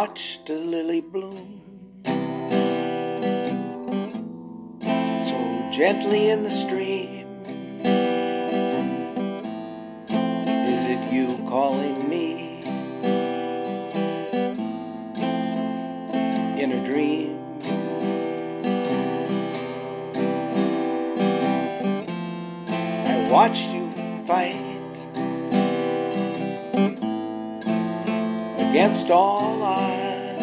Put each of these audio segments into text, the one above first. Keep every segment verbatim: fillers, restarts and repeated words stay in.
watched a lily bloom so gently in the stream. Is it you calling me in a dream? I watched you fight against all odds.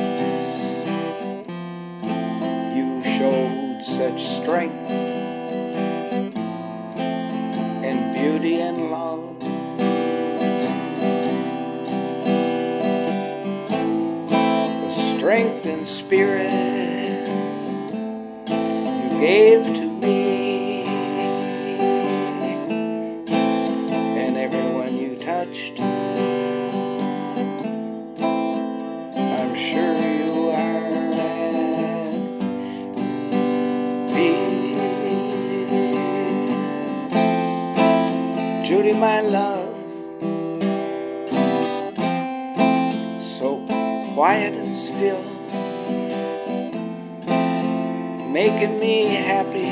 You showed such strength and beauty and love. The strength and spirit you gave to me, and everyone you touched, I'm sure you are at peace. Judy, my love, so quiet and still, making me happy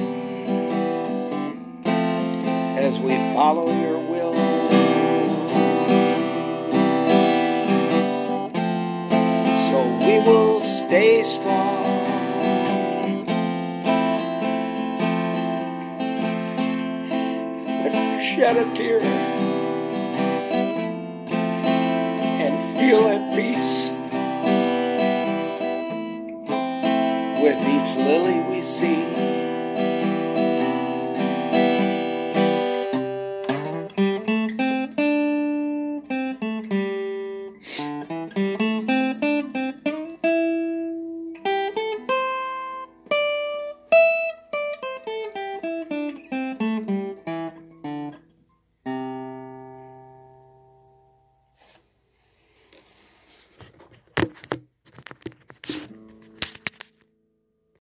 as we follow your will. So we will stay strong, but shed a tear and feel at peace with each lily we see.